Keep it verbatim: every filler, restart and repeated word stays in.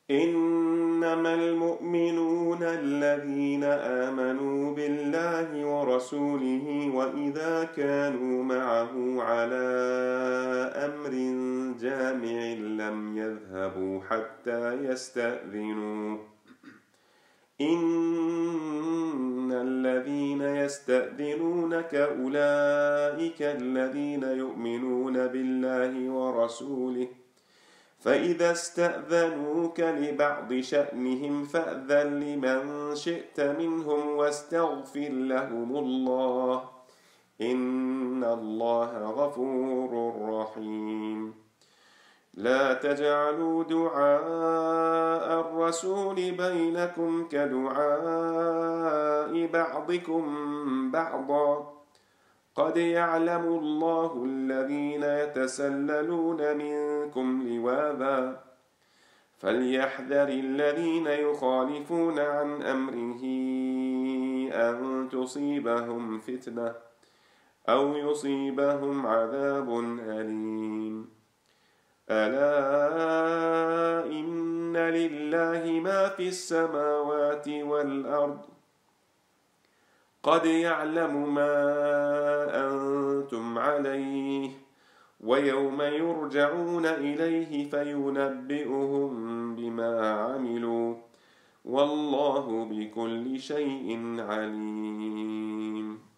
إنما المؤمنون الذين آمنوا بالله ورسوله وإذا كانوا معه على أمر جامع لم يذهبوا حتى يستأذنوه إن الذين يستأذنونك أولئك الذين يؤمنون بالله ورسوله فإذا استأذنوك لبعض شأنهم فأذن لمن شئت منهم واستغفر لهم الله إن الله غفور رحيم لا تجعلوا دعاء الرسول بينكم كدعاء بعضكم بعضا قد يعلم الله الذين يتسللون منكم لواذا فليحذر الذين يخالفون عن أمره أن تصيبهم فتنة أو يصيبهم عذاب أليم ألا إن لله ما في السماوات والأرض قد يعلم ما أنتم عليه ويوم يرجعون إليه فينبئهم بما عملوا والله بكل شيء عليم.